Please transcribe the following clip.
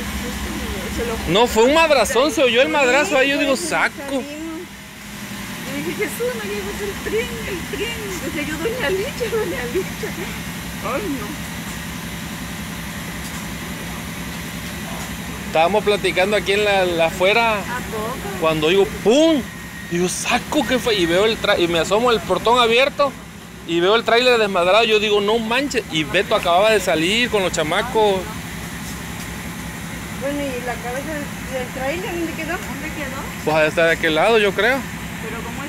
No, fue un madrazón, se oyó el madrazo ahí, yo digo, saco. Yo dije, Jesús, no llevas el tren. Decía yo, doña Licha. Ay, no. Estábamos platicando aquí en la afuera, ¿A poco? cuando digo, ¡pum! Digo, saco, ¿qué fue? Y veo y me asomo el portón abierto y veo el tráiler desmadrado. Yo digo, no manches. Y Beto acababa de salir con los chamacos. Bueno, ¿y la cabeza del tráiler dónde quedó? ¿Dónde quedó? Pues hasta de aquel lado, yo creo. Pero como